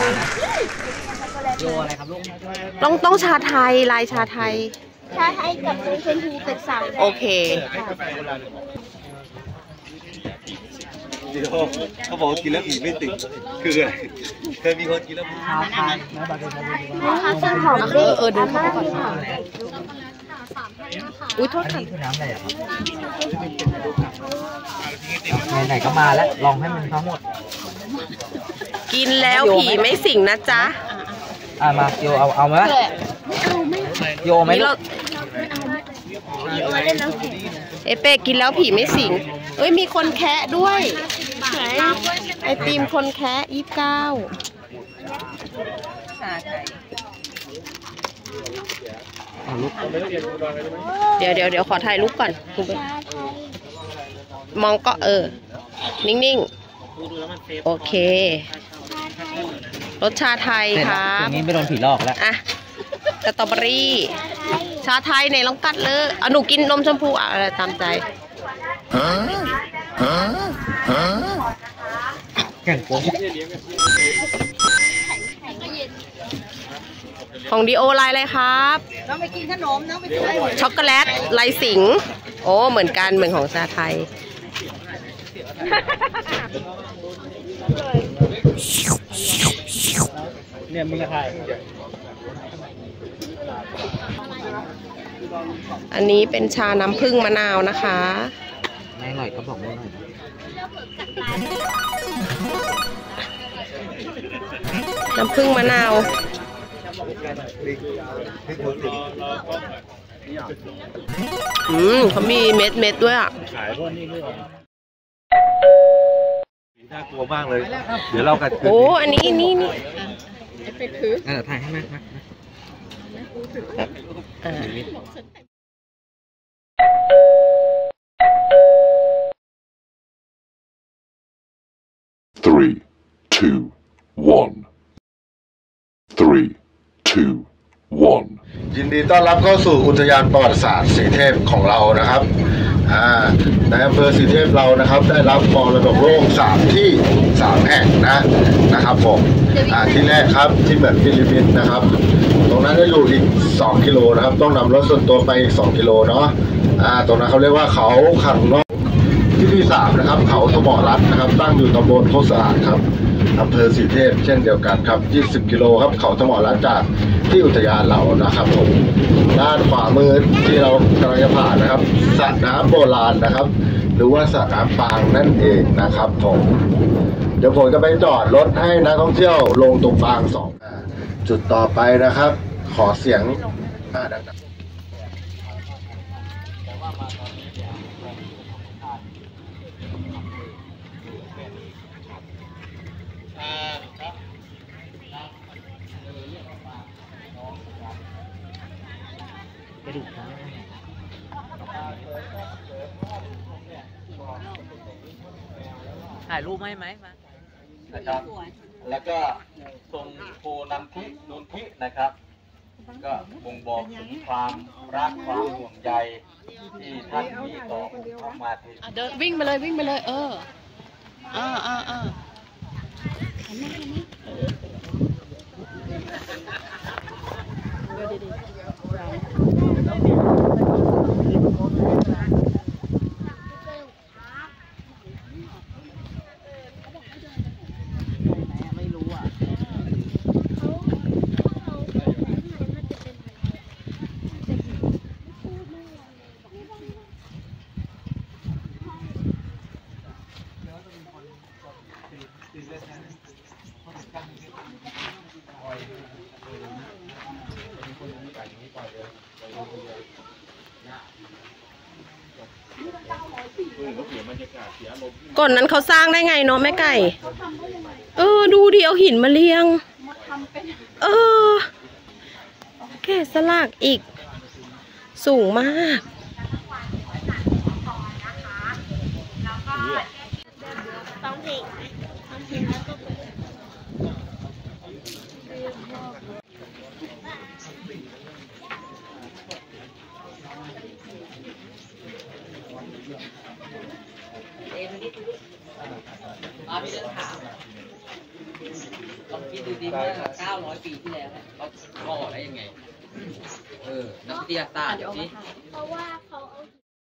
โยอะไรครับลูกต้องชาไทยลายชาไทยชาไทยกับชมพูเป็นสั่งโอเคเขาบอกกินแล้วผีไม่ติดคืออะไรเคยมีคนกินแล้วผีนะคะซึ่งของเด็กดูเข้าไปก่อนอุ้ยโทษค่ะคือน้ำอะไรครับไหนๆก็มาแล้วลองให้มันทั้งหมดกินแล้วผีไม่สิงนะจ๊ะมาโยเอาไหมโยไหมลูกเอเป้กินแล้วผีไม่สิงเอ้ยมีคนแคะด้วยไอติมคนแคะ29เดี๋ยวขอถ่ายรูปก่อนมองก็นิ่งๆโอเครสชาไทยครับอย่างนี้ไม่โดนผีหลอกแล้วอ่ะสตรอเบอรี่ชาไทยไหนลองกัดเลยหนูกินนมชมพูอะไรตามใจแข่งโป๊ะของดีโอลายอะไรครับน้องไปกินขนมน้องไปกินช็อกโกแลตลายสิงโอ้เหมือนกันเหมือนของชาไทยเนี่ยมึงจะถ่ายอันนี้เป็นชาน้ำผึ้งมะนาวนะคะไม่อร่อยก็บอกไม่อร่อยน้ำผึ้งมะนาวเขามีเม็ดด้วยอ่ะขายพวกนี้ด้วยน่ากลัวมากเลยเดี๋ยวเรากันโอ้อันนี้ไปถือถ่ายให้มากนะ 3, 2, 1 3, 2, 1 ยินดีต้อนรับเข้าสู่อุทยานประวัติศาสตร์สีเทพของเรานะครับในอำเภอสีเทพเรานะครับได้รับมรดกโลก3 แห่งนะครับผมที่แรกครับที่เหมือนฟิลิปปินส์นะครับตรงนั้นจะอยู่อีก2 กิโลนะครับต้องนำรถส่วนตัวไปอีก2 กิโลเนาะตรงนั้นเขาเรียกว่าเขาขังนกที่3นะครับเขาสมอรัตน์นะครับตั้งอยู่ตำบลโคกสะอาดครับอำเภอสีเทพเช่นเดียวกันครับ20 กิโลครับเขาสมอรัตน์จากที่อุทยานเรานะครับผมด้านขวามือที่เรากำลังจะผ่านนะครับสระน้ำโบราณนะครับหรือว่าสระน้ำปางนั่นเองนะครับผมเดี๋ยวผมจะไปจอดรถให้นักท่องเที่ยวลงตรงปาง2จุดต่อไปนะครับขอเสียงดังถ่ายรูปไหมนะครับแล้วก็ทรงโพนันทินุนทินะครับก็บ่งบอกถึงความรักความห่วงใยที่ท่านมีต่อพระมาทิเดินวิ่งไปเลยก่อนนั้นเขาสร้างได้ไงเนาะแม่ไก่ดูดิเอาหินมาเรียงแกะสลักอีกสูงมากต้องเพลงแล้วก็พี่จะถามลองกินดูดิว่า900 ปีที่แล้วเขาก่อได้ยังไงนักวิทยาศาสตร์เดี๋ยวนี้เพราะว่าเขาเอา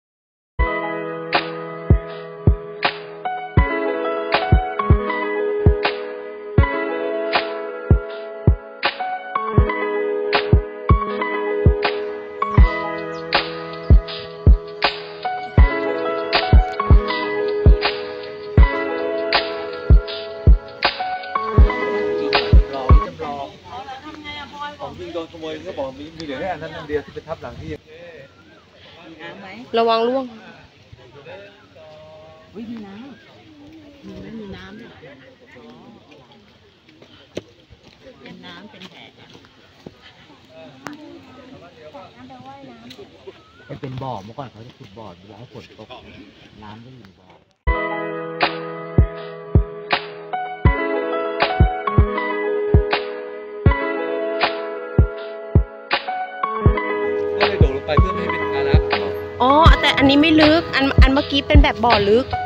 ของยิงโดนขโมยก็บอกมีเหลือแค่อันนั้นอันเดียวที่ไปทับหลังที่ระวังล่วงมันเป็นบ่อเมื่อก่อนเขาจะขุดบ่อเวลาฝนตกน้ำก็อยู่ในบ่อก็เลยโดดลงไปเพื่อไม่ให้เป็นภาระอ๋อแต่อันนี้ไม่ลึกอันเมื่อกี้เป็นแบบบ่อลึก